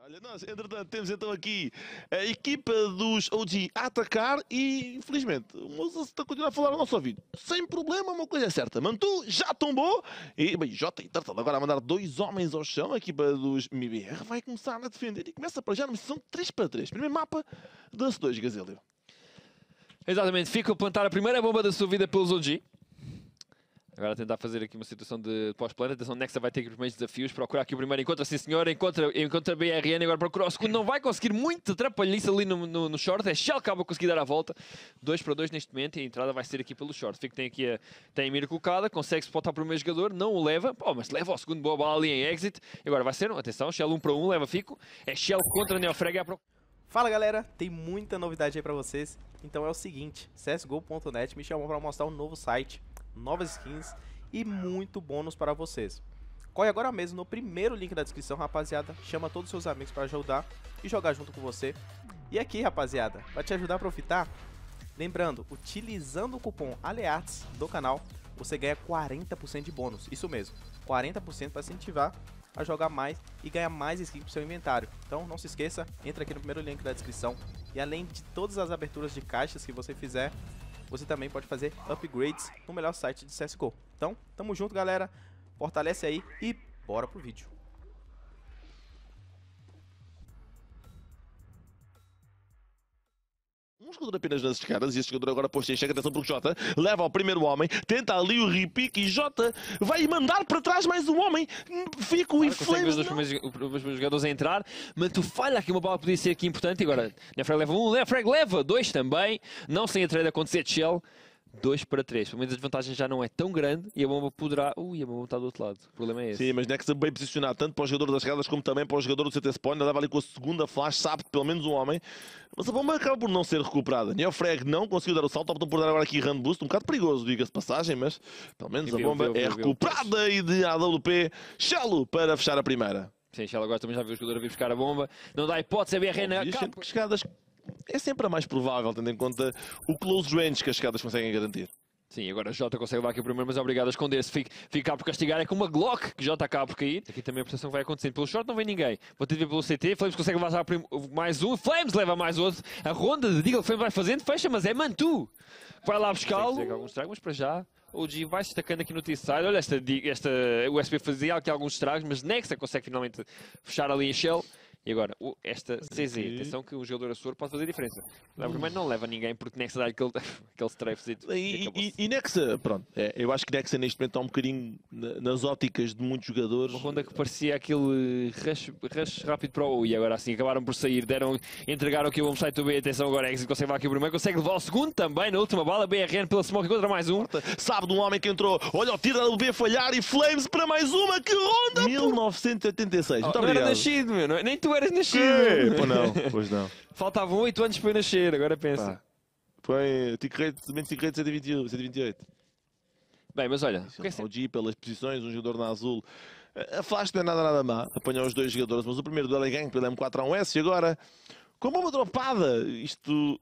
Olha, nós, entretanto, temos então aqui a equipa dos OG a atacar e, infelizmente, o Moza está a continuar a falar ao nosso ouvido. Sem problema, uma coisa é certa. Mantu já tombou e, bem, Jota e Turtle agora a mandar dois homens ao chão. A equipa dos MIBR vai começar a defender e começa para já numa sessão 3 para 3. Primeiro mapa da C2 Gazélio. Exatamente, fica a plantar a primeira bomba da sua vida pelos OG. Agora a tentar fazer aqui uma situação de pós-plano. Atenção, Nexa vai ter aqui os primeiros desafios. Procurar aqui o primeiro, encontra sim senhora, encontra a BRN, agora procura o segundo. Não vai conseguir muito atrapalhice ali no short. É Shell que acaba a conseguir dar a volta. 2 para 2 neste momento e a entrada vai ser aqui pelo short. Fica tem aqui tem a mira colocada, consegue spotar o primeiro jogador, não o leva. Mas leva ao segundo, boa bala ali em exit. E agora vai ser, atenção, Shell 1 para 1, leva Fico. É Shell contra Neofrag. Fala galera, tem muita novidade aí pra vocês. Então é o seguinte, csgo.net me chamou pra mostrar um novo site, novas skins e muito bônus para vocês. Corre agora mesmo no primeiro link da descrição, rapaziada. Chama todos os seus amigos para ajudar e jogar junto com você. E aqui, rapaziada, para te ajudar a profitar, lembrando, utilizando o cupom ALEARTS do canal, você ganha 40% de bônus. Isso mesmo, 40% para incentivar a jogar mais e ganhar mais skins pro seu inventário. Então não se esqueça, entra aqui no primeiro link da descrição. E além de todas as aberturas de caixas que você fizer, você também pode fazer upgrades no melhor site de CSGO. Então, tamo junto, galera. Fortalece aí e bora pro vídeo. Um jogador apenas nas escadas e este jogador agora posto em cheque, atenção porque Jota leva ao primeiro homem, tenta ali o repique e Jota vai mandar para trás mais um homem. Fico e Flames. Os primeiros jogadores a entrar, mas tu falha aqui uma bala que podia ser aqui importante. E agora Neofrag leva 1, Neofrag leva 2 também. Não sem a trade acontecer de Shell. 2 para 3, pelo menos a desvantagem já não é tão grande e a bomba poderá... a bomba está do outro lado, o problema é esse. Sim, mas Nexa bem posicionado, tanto para o jogador das escadas como também para o jogador do CT Spawn. Leva ali com a segunda flash, sabe pelo menos um homem. Mas a bomba acaba por não ser recuperada. Neofrag não conseguiu dar o salto, optou por dar agora aqui run boost, um bocado perigoso, diga-se passagem, mas pelo menos a bomba é recuperada e de AWP, Shell para fechar a primeira. Sim, Shell agora também já viu o jogador a vir buscar a bomba, não dá hipótese, a BRN que escadas é sempre a mais provável, tendo em conta o close range que as escadas conseguem garantir. Sim, agora Jota consegue levar aqui o primeiro, mas é obrigado a esconder-se. Ficar por castigar é com uma Glock que Jota acaba por cair. Aqui também a prestação vai acontecendo. Pelo short não vem ninguém. Vou ter de ver pelo CT. Flames consegue levar mais um. Flames leva mais outro. A ronda de Deagle Flames vai fazendo. Fecha, mas é Mantu. Vai lá buscá-lo. Alguns tragos, mas para já o OG vai se destacando aqui no T-side. Olha, esta USB fazia aqui alguns estragos, mas Nexa consegue finalmente fechar ali em Shell. E agora, esta CZ, atenção que o jogador Açor pode fazer diferença. O primeiro não leva ninguém porque Nexa dá aquele strafezito. E Nexa, pronto, eu acho que Nexa neste momento está um bocadinho nas óticas de muitos jogadores. Uma ronda que parecia aquele rush rápido para o U e agora assim acabaram por sair, entregaram aqui o home site do B, atenção agora Exit consegue levar aqui o primeiro, consegue levar o segundo também na última bala, BRN pela smoke contra mais um. Sabe de um homem que entrou, olha o tiro do B falhar e Flames para mais uma, que ronda! 1986, muito obrigado. Não era nascido, meu, nem tu eras nascido. Pois não. Faltavam 8 anos para eu nascer, agora pensa. Foi tick rate 128. Bem, mas olha, o G pelas posições, um jogador na azul. A flash não é nada má, apanhou os dois jogadores, mas o primeiro duelo é ganho pelo M4A1S e agora, com a bomba dropada, isto...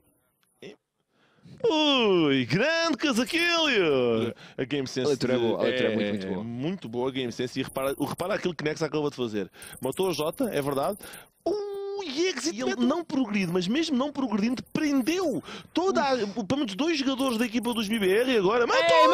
Ui, grande Casaquilho! A Game Sense é muito boa. Muito boa a Game Sense e repara aquilo que Nexa acabou de fazer. Matou a Jota, é verdade. E Exit ele não progride, mas mesmo não progredindo, prendeu pelo menos 2 jogadores da equipa dos BBR e agora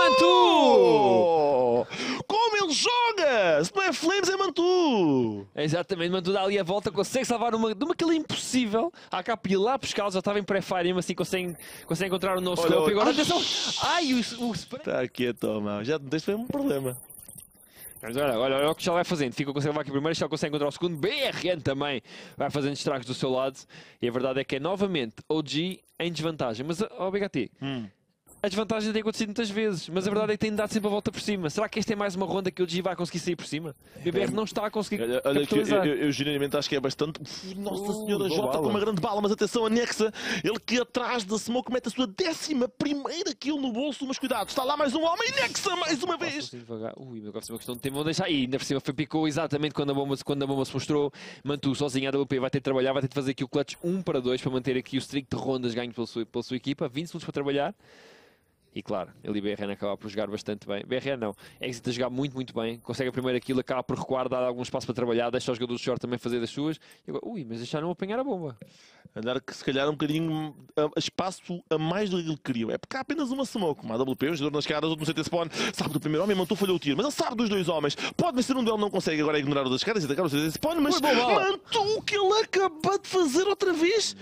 Mantu! Como ele joga! Se não é Flames, é Mantu! Exatamente, Mantu dá ali a volta, consegue salvar de uma kill impossível. A AK ia lá buscá-lo, já estava em pré-fire, mesmo assim consegue encontrar o nosso scope. Agora atenção! Ai, o spray! Está aqui a toma, já este foi um problema. Mas olha o que já vai fazendo. Fica consegue levar aqui primeiro, já consegue encontrar o segundo. BRN também vai fazendo estragos do seu lado. E a verdade é que é novamente OG em desvantagem. Mas, BHT, a desvantagem tem acontecido muitas vezes, mas a verdade é que tem dado sempre a volta por cima. Será que esta é mais uma ronda que o OG vai conseguir sair por cima? O BBR não está a conseguir capitalizar. Eu genuinamente acho que é bastante... Nossa Senhora, Jota com uma grande bala, mas atenção a Nexa, ele que atrás da smoke mete a sua 11ª kill no bolso, mas cuidado, está lá mais um homem, Nexa mais uma vez! Ui, meu Deus, uma questão de tempo, vou deixar. E ainda por cima picou exatamente quando a bomba se mostrou. Mantu sozinho a WP, vai ter de trabalhar, vai ter de fazer aqui o clutch 1 para 2 para manter aqui o streak de rondas ganho pela sua equipa. 20 segundos para trabalhar. E claro, ele e BRN acaba por jogar bastante bem. BRN não, Exit a jogar muito, muito bem. Consegue a primeira kill, acaba por recuar, dar algum espaço para trabalhar, deixa os jogadores do short também fazer das suas. E agora, mas deixaram apanhar a bomba. Andar que se calhar um bocadinho espaço a mais do que ele queria. É porque há apenas uma smoke. Uma AWP, um jogador nas caras, outro no CT spawn. Sabe do primeiro homem, Mantu falhou o tiro. Mas ele sabe dos dois homens. Pode vencer um duelo, não consegue agora ignorar o das caras e atacar o CT spawn. Mas Mantu, o que ele acabou de fazer outra vez?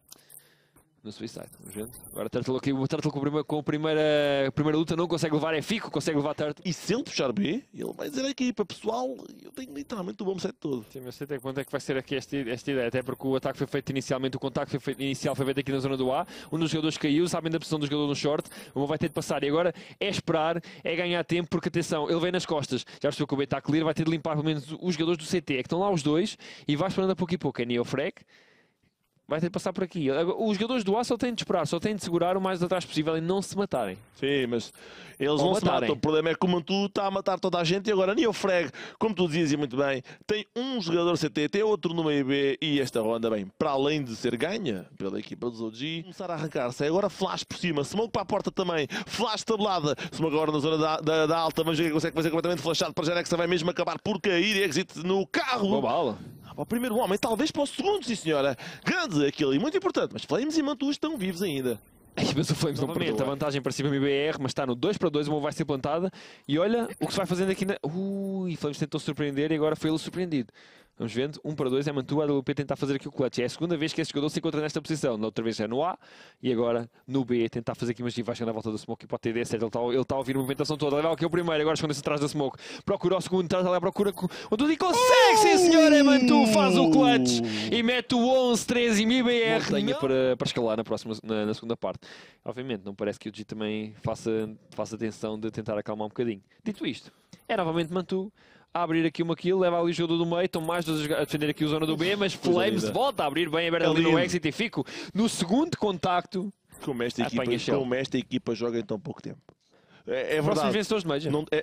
No Suicide, vamos ver. Agora Turtle aqui, o Turtle com a primeira luta não consegue levar, é Fico, consegue levar Turtle. E se ele puxar B, ele vai dizer à equipa, pessoal, eu tenho literalmente o bom set todo. Sim, mas sei até quando é que vai ser aqui esta ideia, até porque o ataque foi feito inicialmente, o contacto inicial foi feito aqui na zona do A, um dos jogadores caiu, sabem da posição do jogador no short, o vai ter de passar e agora é esperar, é ganhar tempo, porque atenção, ele vem nas costas, já percebeu que o B está clear, vai ter de limpar pelo menos os jogadores do CT, é que estão lá os dois e vai esperando a pouco e pouco, é Neofrag. Vai ter de passar por aqui. Os jogadores do A só têm de esperar, só têm de segurar o mais atrás possível e não se matarem. Sim, mas eles não se matam. O problema é que o Mantu está a matar toda a gente e agora Neofrag, como tu dizias muito bem, tem um jogador CT, tem outro no meio B e esta ronda, bem, para além de ser ganha pela equipa dos OG, começar a arrancar-se. Agora flash por cima, smoke para a porta também, flash tabelada, smoke agora na zona da alta, vamos ver que consegue fazer completamente flashado para Jerex, vai mesmo acabar por cair, exit no carro. Boa bala. Para o primeiro homem, talvez para o segundo, sim senhora. Grande aquele e muito importante, mas Flames e Mantu estão vivos ainda. Mas o Flames novamente, a vantagem para cima do IBR, mas está no 2-2, uma vai ser plantada. E olha o que se vai fazendo aqui na... Flames tentou surpreender e agora foi ele surpreendido. Vamos vendo, 1-2 é Mantu, a AWP tentar fazer aqui o clutch. É a segunda vez que esse jogador se encontra nesta posição. Na outra vez é no A e agora no B. Tentar fazer aqui, mas vai chegar na volta da smoke e pode ter ideia certa. Ele está a ouvir a movimentação toda. Leva aqui o primeiro, agora esconde-se atrás da smoke. Procura o segundo, traz ali à procura. O Dudy consegue, sim senhor! É Mantu, faz o clutch e mete o 11-13 e IBR. Montanha para escalar na segunda parte. Obviamente, não parece que o G também faça atenção de tentar acalmar um bocadinho. Dito isto, é novamente Mantu. A abrir aqui uma kill, leva ali o jogador do meio, estão mais a defender aqui a zona do B, mas Flames volta a abrir bem aberto ali no exit e fico no segundo contacto. Como esta equipa joga em tão pouco tempo. É verdade. Próximos vencedores de Major. Não,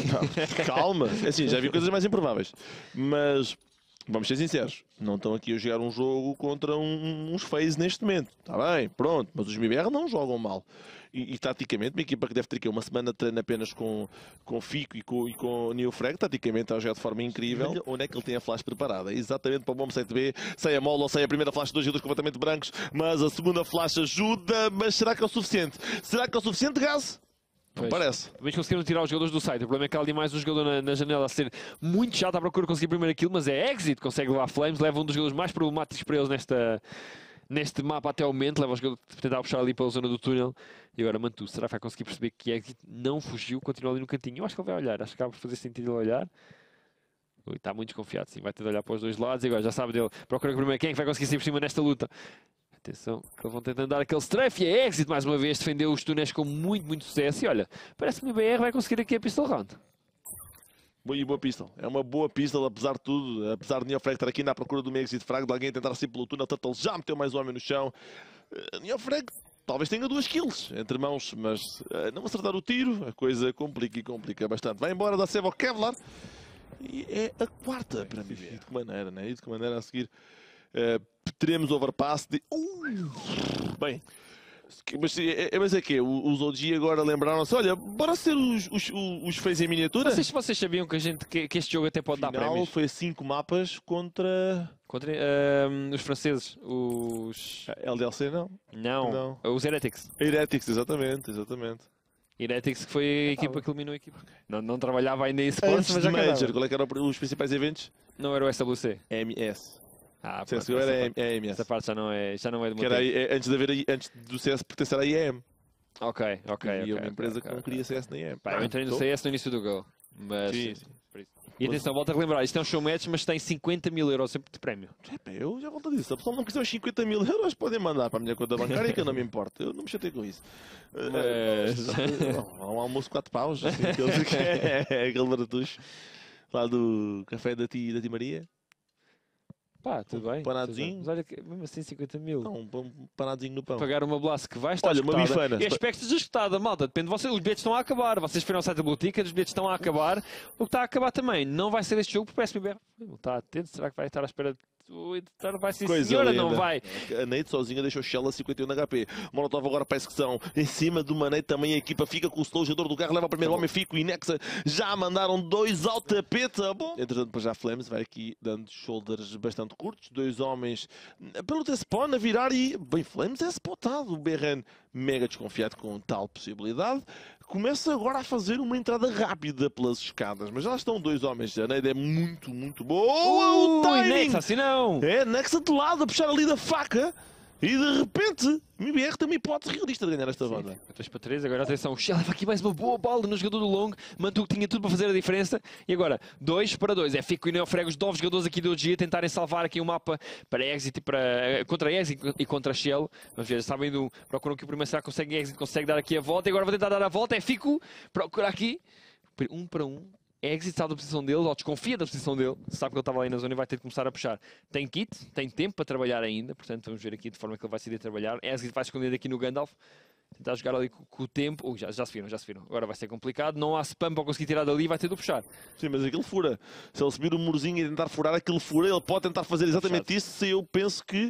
calma, assim, já vi coisas mais improváveis, mas vamos ser sinceros, não estão aqui a jogar um jogo contra uns FaZe neste momento. Está bem, pronto, mas os MBR não jogam mal. E taticamente, uma equipa que deve ter aqui uma semana de treino apenas com Fico e com Neofrag, taticamente está a jogar de forma incrível. Onde é que ele tem a flash preparada? Exatamente para o bom site B, sai a mola, sai a primeira flash de dois jogadores completamente brancos, mas a segunda flash ajuda, mas será que é o suficiente? Será que é o suficiente, Gaz? Não parece. Mas conseguiram tirar os jogadores do site. O problema é que há ali mais um jogador na janela a ser muito chato à procura de conseguir primeiro aquilo, mas é exit, consegue levar Flames, leva um dos jogadores mais problemáticos para eles neste mapa até ao momento, leva o jogador a tentar puxar ali pela zona do túnel. E agora Mantu, será que vai conseguir perceber que exit não fugiu, continua ali no cantinho? Eu acho que ele vai olhar, acho que acaba por fazer sentido ele olhar. Está muito desconfiado, sim, vai ter de olhar para os dois lados e agora já sabe dele. Procura primeiro quem é que vai conseguir sair por cima nesta luta. Atenção, que eles vão tentando dar aquele strafe e é exit mais uma vez, defendeu os túneis com muito sucesso. E olha, parece que o BR vai conseguir aqui a pistol round. Boa pistol. É uma boa pistol, apesar de tudo. Apesar de Neofrag estar aqui na procura do meio exit frag, de alguém tentar sair pelo túnel. Turtle já meteu mais um homem no chão. Neofrag talvez tenha 2 kills entre mãos, mas não acertar o tiro, a coisa complica bastante. Vai embora da Seva ao Kevlar. E é a quarta para mim. E de que maneira, né? E de que maneira a seguir teremos overpass de... Bem... Mas é que os OG agora lembraram-se, olha, bora ser os FaZe em miniatura? Vocês sabiam que este jogo até pode dar prémios? Foi 5 mapas contra os franceses, os... LDLC não. Os Heretics. Heretics, exatamente. Heretics que foi a equipa que eliminou a equipa. Não trabalhava ainda em esportes, antes mas de já Major, qual é que eram os principais eventos? Não era o SWC. MS. Pronto, era MS. Essa parte já não é do meu tempo. Antes do CS pertencer à IEM. Ok. E uma empresa que não queria CS na IEM. Eu entrei no CS no início do Go. Mas... Sim. E atenção, volto a lembrar, isto é um show match, mas tem 50 mil euros sempre de prémio. Eu já volto a dizer, se a pessoa não quiser os 50 mil euros, podem mandar para a minha conta bancária que eu não me importo. Eu não me chatei com isso. Um almoço 4 paus, assim, aquele baratucho lá do café da Tia Maria. Pá, tudo bem. Panadozinho. Mas olha, mesmo assim 50 mil. Não, um panadozinho no pão. Pagar uma blast que vai estar esgotada. Uma bifana. E aspectos esgotada, malta. Depende de vocês. Os bilhetes estão a acabar. Vocês foram ao site da Blue Ticket, os bilhetes estão a acabar. O que está a acabar também não vai ser este jogo, porque parece-me bem. Está atento. Será que vai estar à espera de O Editor vai ser Coisa senhora, linda. não vai. A Nate sozinha deixou Shell a 51 de HP. Molotov agora para a execução. Em cima do Nate também a equipa fica com o slow. O jogador do carro leva o primeiro homem. Fico e Nexa já mandaram 2 ao tapete. Bom. Entretanto, para já Flames vai aqui dando shoulders bastante curtos. 2 homens pelo T-spawn a virar e... Bem, Flames é spotado. O BRN mega desconfiado com tal possibilidade. Começa agora a fazer uma entrada rápida pelas escadas. Mas já estão 2 homens. A Nade é muito, muito boa. O timing! Nexa, assim não! É, Nexa de lado a puxar ali da faca e de repente o MBR tem uma hipótese realista de ganhar esta ronda. 3 para 3, agora atenção, o Shell leva aqui mais uma boa bola no jogador do long, Mantu tinha tudo para fazer a diferença e agora 2 para 2, é Fico e Neofrego, os novos jogadores aqui do OG a tentarem salvar aqui o mapa para Exit, contra Exit e contra Shell. Vamos ver, sabem procuram que o primeiro será que consegue Exit, consegue dar aqui a volta e agora vai tentar dar a volta, é Fico, procura aqui, 1 para 1. Exit sabe da posição dele, ou desconfia da posição dele, sabe que ele estava ali na zona e vai ter de começar a puxar. Tem kit, tem tempo para trabalhar ainda, portanto vamos ver aqui de forma que ele vai decidir trabalhar. Exit vai esconder aqui no Gandalf, tentar jogar ali com o tempo. Já se viram. Agora vai ser complicado, não há spam para conseguir tirar dali, vai ter de puxar. Sim, mas aquilo fura. Se ele subir o murozinho e tentar furar, aquele fura, ele pode tentar fazer exatamente isso. Se eu penso que...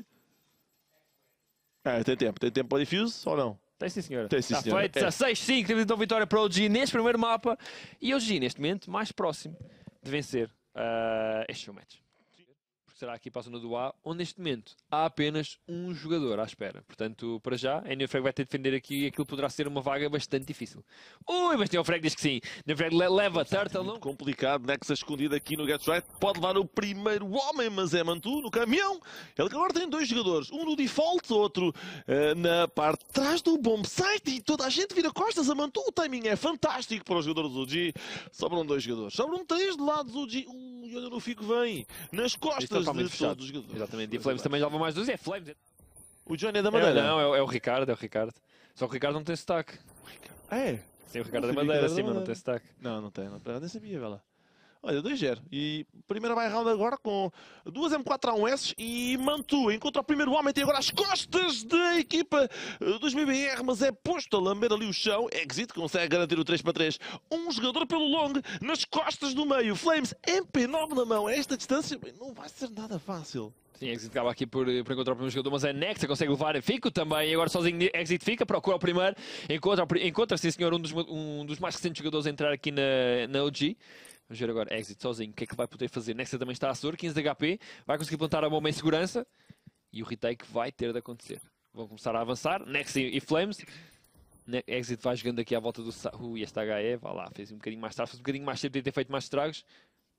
tem tempo para defuse ou não? Tem sim, senhora. Tem sim, Está senhora. feito, 16-5, teve então vitória para o OG neste primeiro mapa. E o OG, neste momento, mais próximo de vencer este match. Porque será aqui para a zona do A, onde neste momento há apenas um jogador à espera. Portanto, para já, a Neofrag vai ter de defender aqui e aquilo poderá ser uma vaga bastante difícil. Ui, mas Neofrag diz que sim. Neofrag leva Turtle, não? Complicado, Nexa escondido aqui no Get Right. Pode levar o primeiro homem, mas é Mantu no caminhão. Ele agora tem 2 jogadores. Um no default, outro na parte de trás do bomb site. E toda a gente vira costas a Mantu. O timing é fantástico para os jogadores do OG. Sobram 2 jogadores. Sobram 3 do lado do OG. E olha no Fico vem. Nas costas de todos os jogadores. Exatamente. E Flames também já leva mais 2. É Flames. O Johnny é da Madeira. Não, é o Ricardo, Só que o Ricardo não tem sotaque. É? Sim, o Ricardo é Não da sabia Madeira, que era sim, da mas não Madeira. tem sotaque. Não tem. Nem sabia, vela. Olha, 2-0. E primeira vai round agora com 2 M4A1S e Mantu encontra o primeiro homem. Tem agora as costas da equipa dos MBR, mas é posto a lamber ali o chão. Exit consegue garantir o 3 para 3. Um jogador pelo long nas costas do meio. Flames MP9 na mão. A esta distância não vai ser nada fácil. Sim, Exit acaba aqui por encontrar o primeiro jogador, mas é Nexa, consegue levar Fico também, e agora sozinho Exit fica, procura o primeiro, encontra sim senhor, um dos mais recentes jogadores a entrar aqui na OG. Vamos ver agora, Exit sozinho, o que é que vai poder fazer? Nexa também está a Sur, 15 de HP, vai conseguir plantar a bomba em segurança, e o retake vai ter de acontecer. Vão começar a avançar, Nexa e Flames. Exit vai jogando aqui à volta do... este HE, vá lá, fez um bocadinho mais tarde, fez um bocadinho mais cedo, podia ter feito mais estragos.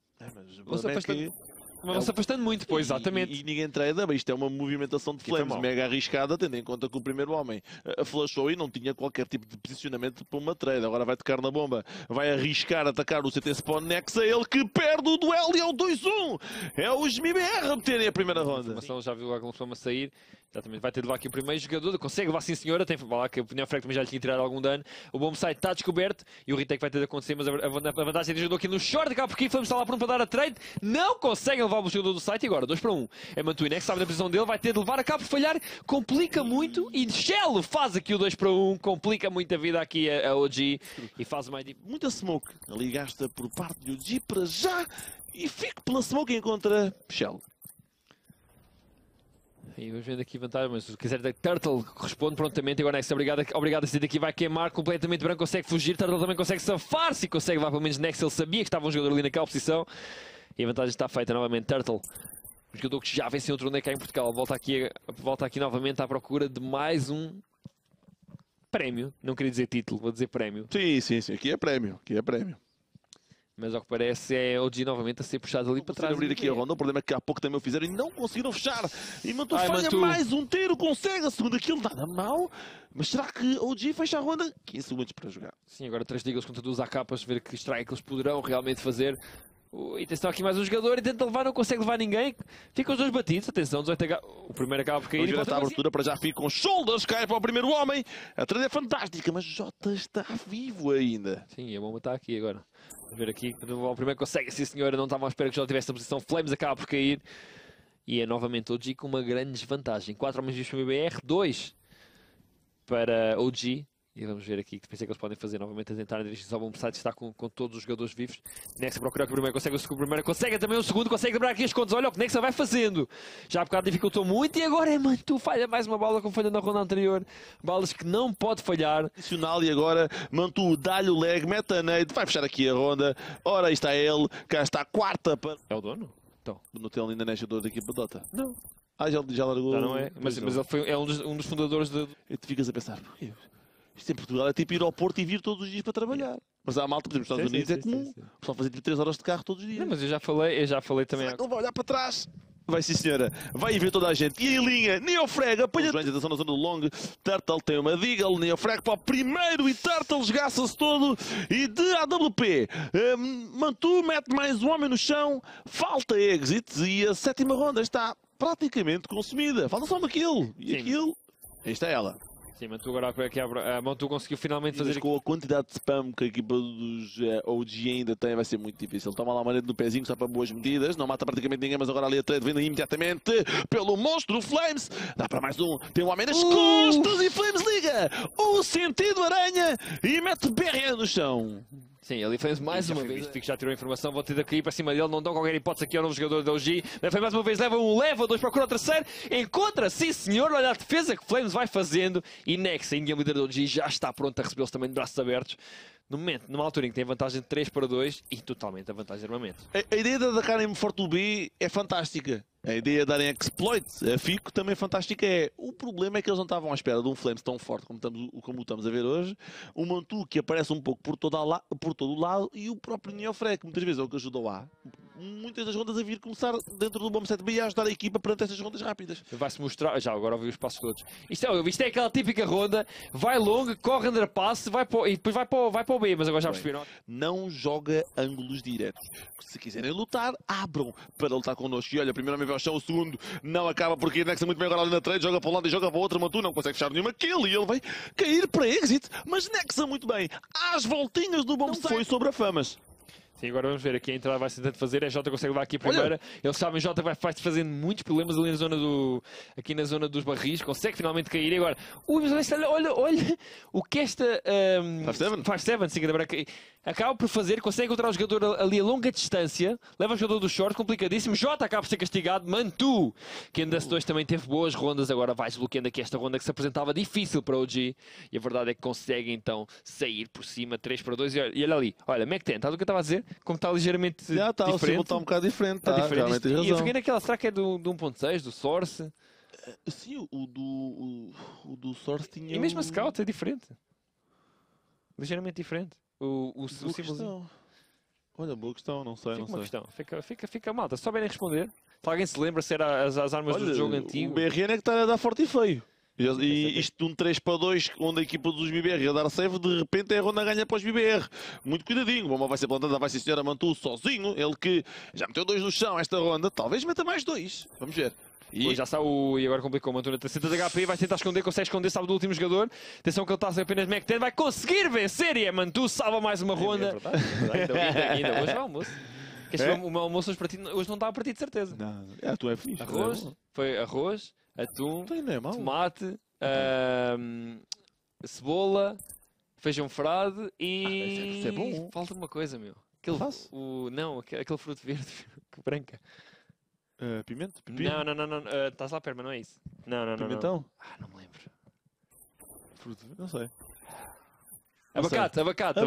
Mas se afastando muito depois, exatamente. E ninguém trada, isto é uma movimentação de Flames mega arriscada, tendo em conta que o primeiro homem flashou e não tinha qualquer tipo de posicionamento para uma trade. Agora vai tocar na bomba, vai arriscar atacar o CT Spawn Nexa, ele que perde o duelo e é o 2-1. É os MBR a obterem a primeira ronda. Já viu alguma forma sair. Exatamente, vai ter de levar aqui o primeiro jogador, consegue levar sim senhora, tem lá que o Neofrag também já lhe tinha tirado algum dano, o bomb site está descoberto e o retake vai ter de acontecer, mas a vantagem do jogador aqui no short, acaba porque Flames está lá pronto para dar a trade, não consegue levar o jogador do site e agora 2 para 1, é Mantuinex, sabe da posição dele, vai ter de levar, acaba por falhar, complica muito e Shell faz aqui o 2 para 1, complica muito a vida aqui a OG e faz mais... Muita smoke ali gasta por parte do OG para já e fico pela smoke e encontra Shell. E vamos vendo aqui vantagem, mas se quiser Turtle responde prontamente. Agora Nex, obrigado a sair daqui, vai queimar completamente branco, consegue fugir. Turtle também consegue safar-se e consegue levar pelo menos Nex. Ele sabia que estava um jogador ali naquela posição e a vantagem está feita novamente. Turtle, um jogador que já venceu outro torneio cá em Portugal, volta aqui novamente à procura de mais um prémio. Não queria dizer título, vou dizer prémio. Sim, aqui é prémio, Mas ao que parece é o OG novamente a ser puxado ali para trás. Abrir aqui a ronda. O problema é que há pouco também o fizeram e não conseguiram fechar. E Mantu falha Mantu. mais um tiro, consegue a segunda kill, nada mal. Mas será que o OG fecha a ronda? 15 segundos para jogar. Sim, agora 3 Deagles contra 2 AKs, ver que strike eles poderão realmente fazer. E atenção aqui mais um jogador e tenta levar, não consegue levar ninguém. Ficam os dois batidos, atenção, 18H. O primeiro acaba por cair. Vamos ver esta abertura para já fica com shoulders, cai para o primeiro homem. A trade é fantástica, mas Jota está vivo ainda. Sim, a bomba está aqui agora. Vamos ver aqui, o primeiro consegue, sim senhora, não estava à espera que já tivesse na posição. Flames acaba por cair. E é novamente OG com uma grande desvantagem. 4 homens vivos para o BBR, 2 para OG. E vamos ver aqui, que pensei que eles podem fazer novamente a tentar dirigir-se ao bom site, está com todos os jogadores vivos. Nexa procura aqui o primeiro, consegue o segundo, primeiro, consegue também o segundo, consegue quebrar aqui as contas. Olha o que Nexa vai fazendo. Já há bocado dificultou muito e agora é Mantu, falha mais uma bola como falhou na ronda anterior. Balas que não pode falhar. Adicional e agora Mantu dá-lhe o leg, mete a nade, vai fechar aqui a ronda. Ora, aí está ele, cá está a quarta para... É o dono? Então. Não tem ainda jogador da equipa Dota. Não. Ah, já largou. Já não é, mas ele foi, é um dos fundadores de... E tu ficas a pensar, isto em Portugal é tipo ir ao Porto e vir todos os dias para trabalhar. Mas há malta, por exemplo, nos Estados Unidos é comum. O pessoal fazer tipo 3 horas de carro todos os dias. Não, mas eu já falei também. Será que ele vai olhar para trás? Vai sim, senhora. Vai ver toda a gente. E em linha, Neofrag apanha... Atenção na zona do long. Turtle tem uma Deagle. Neofrag para o primeiro e Turtle esgaça-se todo. E de AWP, Mantu mete mais um homem no chão. Falta exit e a 7ª ronda está praticamente consumida. Falta só uma kill. E Sim. aquilo... Aí está ela. Sim, Mantu agora aqui a Mantu conseguiu finalmente fazer... Mas com a quantidade de spam que a equipa dos OG ainda tem, vai ser muito difícil. Toma lá uma manete no pezinho, só para boas medidas. Não mata praticamente ninguém, mas agora ali a trade vem imediatamente pelo monstro Flames. Dá para mais um. Tem um homem nas costas e Flames liga. O sentido aranha e mete BR no chão. Sim, ele fez mais uma vez. Fico já tirou a informação, vou ter de cair para cima dele. Não dão qualquer hipótese aqui ao novo jogador da OG. Mas foi mais uma vez, leva dois, procura o terceiro. Encontra, sim senhor, olha a defesa que Flames vai fazendo. E Nexa, a líder da OG, já está pronto a recebê-los também de braços abertos. No momento, numa altura em que tem a vantagem de 3-2 e totalmente a vantagem de armamento. A ideia de atacarem forte o B é fantástica. A ideia de darem exploits a Fico também fantástica é. O problema é que eles não estavam à espera de um Flames tão forte como estamos a ver hoje. O Mantu que aparece um pouco por todo o lado e o próprio Neofrag, que muitas vezes é o que ajudou a muitas das rondas a vir começar dentro do bom set B e a ajudar a equipa perante estas rondas rápidas. Vai-se mostrar, já agora ouvi os passos todos. Isto é aquela típica ronda, vai longo, corre underpass, e depois vai para o B, mas agora já perceberam. Não joga ângulos diretos. Se quiserem lutar, abram para lutar connosco. E olha, primeiro vai ao chão, o segundo não acaba porque Nexa muito bem agora ali na trade, joga para um lado e joga para o outro, Mantu não consegue fechar nenhuma kill e ele vai cair para exit, mas Nexa muito bem, às voltinhas do bom foi sobre a Famas. Sim, agora vamos ver aqui a entrada vai-se tentando fazer, a Jota consegue levar aqui a primeira. Eles sabem, Jota vai-se fazendo muitos problemas ali aqui na zona dos barris, consegue finalmente cair. E agora, mas olha o que esta 5-7, sim, acaba por fazer, consegue encontrar o jogador ali a longa distância, leva o jogador do short, complicadíssimo. Jota acaba por ser castigado, Mantu, que ainda S2 também teve boas rondas, agora vai desbloqueando aqui esta ronda que se apresentava difícil para o OG. E a verdade é que consegue então sair por cima, 3-2. E olha ali, olha, Mac10, está do que eu estava a dizer? Como está ligeiramente diferente. O símbolo está um bocado diferente. Está diferente. Realmente tens razão. E eu fiquei naquela, será que é do 1.6, do Source? Sim, o do Source tinha... E mesmo a Scout é diferente. Ligeiramente diferente. O símbolo. Olha, boa questão, não sei, Fica não uma sei. questão. Fica malta. Se souberem responder. Se alguém se lembra se era as armas do jogo antigo. O BRN é que está a dar forte e feio. E isto de um 3-2, onde a equipa dos BBR ia dar save, de repente é a ronda ganha para os BBR. Muito cuidadinho, a bomba vai ser plantada, vai ser senhora Mantu sozinho. Ele que já meteu 2 no chão esta ronda, talvez meta mais 2. Vamos ver. E já está e agora complicou o Mantu na 300 de HP, vai tentar esconder, consegue esconder, sabe do último jogador. Atenção que ele está apenas Mac10, vai conseguir vencer e é Mantu, salva mais uma ronda. É verdade. Ainda hoje é o almoço. O meu almoço hoje não está a partir de certeza. Não, tu é fixe. Arroz, foi arroz, atum, tomate, cebola, feijão frade e... Isso é bom. Falta uma coisa, meu. Aquele fruto verde, branca. Pimento? Não. Estás lá perto, mas não é isso. Não. Pimentão? Não me lembro. Fruto? Não sei. Abacate.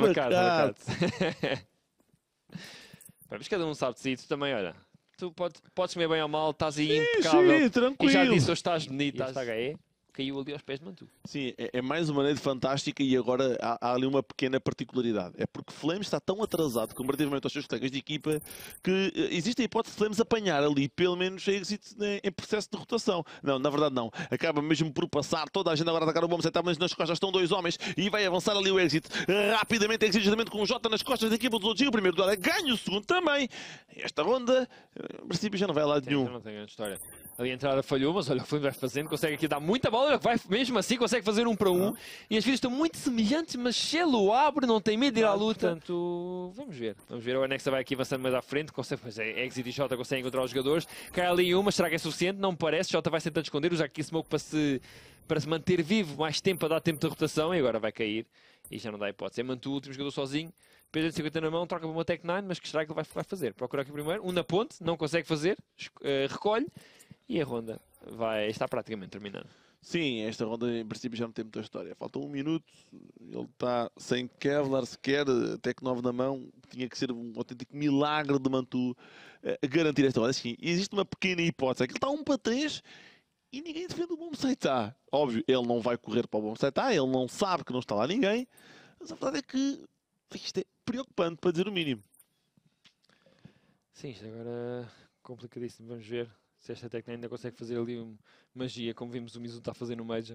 Mas cada um sabe de si, tu também, olha. Tu podes comer bem ou mal, estás aí impecável. Sim, tranquilo. E já disse, hoje estás bonito, estás HE. Caiu ali aos pés de Mantu. Sim, é mais uma maneira fantástica e agora há ali uma pequena particularidade. É porque Flames está tão atrasado comparativamente aos seus colegas de equipa que existe a hipótese de Flames apanhar ali pelo menos exit em processo de rotação. Não, na verdade não. Acaba mesmo por passar toda a gente agora a atacar o bomb set, mas nas costas estão 2 homens e vai avançar ali o exit. Rapidamente, exigidamente com o Jota nas costas da equipa dos OG. O primeiro duelo ganha, o segundo também. Esta ronda, em princípio, já não vai a lado nenhum. Não tem grande história. Ali a entrada falhou, mas olha o que o Flames vai fazendo, consegue aqui dar muita bola. olha, vai, mesmo assim consegue fazer 1 para 1. E as vidas estão muito semelhantes, mas Shell abre, não tem medo de ir à luta. Portanto, vamos ver. Vamos ver. O Anexa vai aqui avançando mais à frente. Consegue fazer Exit e Jota conseguem encontrar os jogadores. Cai ali uma, será que é suficiente? Não me parece. Jota vai tentando esconder. Usa aqui Smoke para se manter vivo mais tempo, para dar tempo de rotação. E agora vai cair. E já não dá hipótese. É Mantu, o último jogador sozinho. P250 na mão, troca para uma Tech 9, mas que será que ele vai fazer? Procura aqui primeiro. Na ponte, não consegue fazer. Recolhe. E a ronda está praticamente terminando. Sim, esta ronda em princípio já não tem muita história. Falta 1 minuto, ele está sem Kevlar sequer, Tech 9 na mão. Tinha que ser um autêntico milagre de Mantu garantir esta ronda. Assim, existe uma pequena hipótese, é que ele está 1 para 3 e ninguém defende o bombsite A. Óbvio, ele não vai correr para o bombsite A, ele não sabe que não está lá ninguém, mas a verdade é que isto é preocupante, para dizer o mínimo. Sim, isto agora é complicadíssimo. Vamos ver se esta técnica ainda consegue fazer ali magia, como vimos o Mizu está a fazer no Major.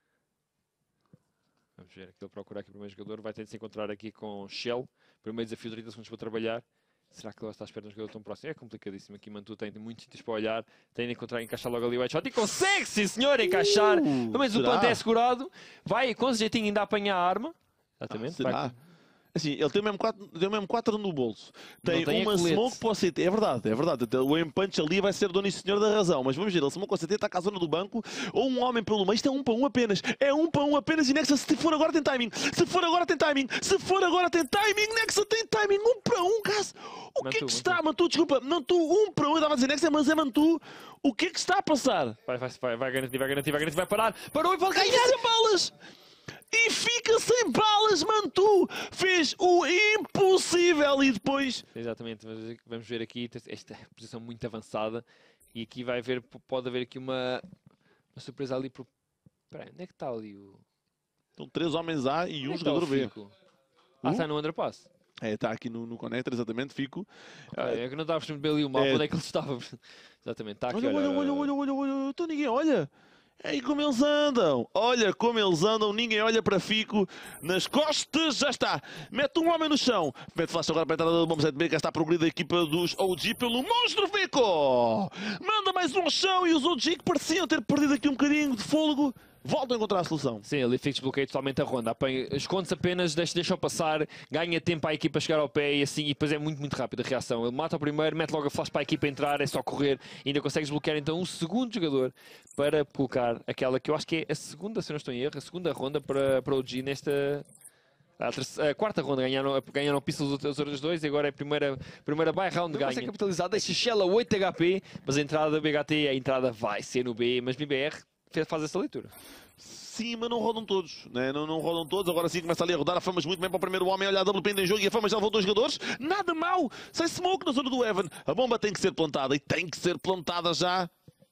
Vamos ver, aqui ele procura aqui o primeiro jogador, vai ter de se encontrar aqui com Shell. Primeiro desafio de 30 segundos para trabalhar. Será que ele está à espera de um jogador tão próximo? É complicadíssimo. Aqui Mantu tem muitos sítios para olhar. Tem de encaixar logo ali o headshot. E consegue, sim senhor, encaixar. Pelo menos o plantel é segurado. Vai com jeitinho ainda a apanhar a arma. Exatamente. Será? Assim, ele tem o mesmo 4 no bolso. Tem uma smoke para o CT. É verdade, é verdade. O aim punch ali vai ser dono e senhor da razão. Mas vamos ver, ele smoke para o CT, está cá a zona do banco. Ou um homem pelo meio. Isto é 1 para 1 apenas. É 1 para 1 apenas. E Nexa, se for agora, tem timing. Se for agora, tem timing. Se for agora, tem timing. Nexa tem timing. 1 para 1, caso. O que é que está? Mantu, desculpa. Mantu, 1 para 1. Eu estava a dizer Nexa, mas é Mantu. O que é que está a passar? Vai garantir, vai parar. Parou e pode ganhar a balas. E fica sem balas, Mantu! Fez o impossível e depois... Exatamente, vamos ver aqui esta posição muito avançada. E aqui pode haver aqui uma surpresa ali por... Espera, onde é que está ali o... Estão 3 homens A e um jogador B. Está no underpass. Está aqui no connector, exatamente, Fico. É que não estava a perceber ali o mapa, onde é que ele estava. Exatamente, está aqui. Olha, então ninguém olha. E como eles andam, olha como eles andam, ninguém olha para Fico, nas costas, já está, mete um homem no chão, mete flash agora para a entrada do bombsite B, cá está a progredir a equipa dos OG pelo monstro Fico, manda mais um ao chão e os OG que pareciam ter perdido aqui um bocadinho de fôlego, voltam a encontrar a solução. Sim, ali Fico desbloqueia totalmente a ronda, esconde-se apenas, deixa-o passar, ganha tempo à equipa chegar ao pé e assim, e depois é muito, muito rápida a reação. Ele mata o primeiro, mete logo a flash para a equipa entrar, é só correr, e ainda consegue desbloquear então um segundo jogador para colocar aquela que eu acho que é a segunda, se eu não estou em erro, a segunda ronda para o OG nesta... A quarta ronda ganharam pistols os outros dois e agora é a primeira buy round ganha. Consegue capitalizar, deixa Shell a 8 HP, mas a entrada da BHT, a entrada vai ser no B, mas BBR faz essa leitura. Sim, mas não rodam todos, né? Não rodam todos, agora sim começa ali a rodar a Famas muito bem para o primeiro homem, olha a WP em jogo e a Famas já levou 2 jogadores, nada mal, sem smoke na zona do Evan, a bomba tem que ser plantada e tem que ser plantada já.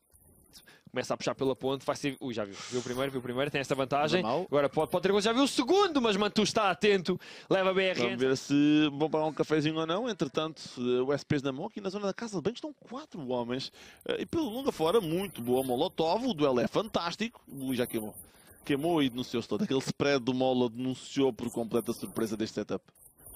Começa a puxar pela ponte, vai ser... já viu o primeiro, tem esta vantagem. Agora pode ter já viu o segundo, mas Mantu está atento, leva a BR. Vamos ver se vão pagar um cafezinho ou não. Entretanto, o SPs na mão, aqui na zona da casa de banho estão 4 homens. E pelo longa fora, muito boa Molotov, o duelo é fantástico. O Luís já queimou. Queimou e denunciou-se todo. Aquele spread do Molo denunciou por completa surpresa deste setup.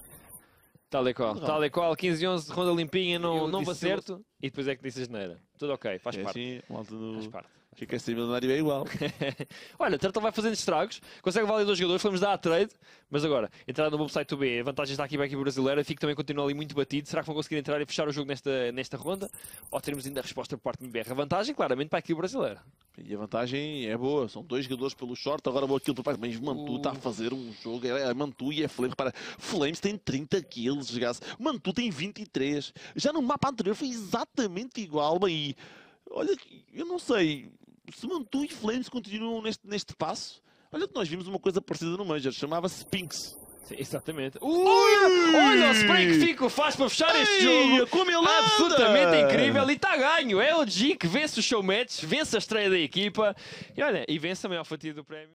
Tal e qual, 15-11, ronda limpinha, não vai certo. E depois é que disse a geneira. Tudo ok, faz parte. Assim, malta do... Faz parte. Fica assim, milionário é igual. Olha, Turtle vai fazendo estragos, consegue valer 2 jogadores, vamos dar a trade, mas agora, entrar no website do B, a vantagem está aqui para a equipe brasileira, Fico também continua ali muito batido, será que vão conseguir entrar e fechar o jogo nesta ronda? Ou teremos ainda a resposta por parte do BR? A vantagem, claramente, para a equipe brasileira. E a vantagem é boa, são 2 jogadores pelo short, agora boa kill por parte, mas Mantu está a fazer um jogo, é Mantu e é Flames, repara, Flames tem 30 kills, Mantu tem 23, já no mapa anterior foi exatamente igual, e olha, eu não sei... Se Mantu e Flames continuam neste passo, olha que nós vimos uma coisa parecida no Major, chamava-se Pinks. Sim, exatamente. Olha o spray que Fico faz para fechar este jogo. Como ele absolutamente incrível e está ganho. É o G que vence o showmatch, vence a estreia da equipa e olha, e vence a maior fatia do prémio.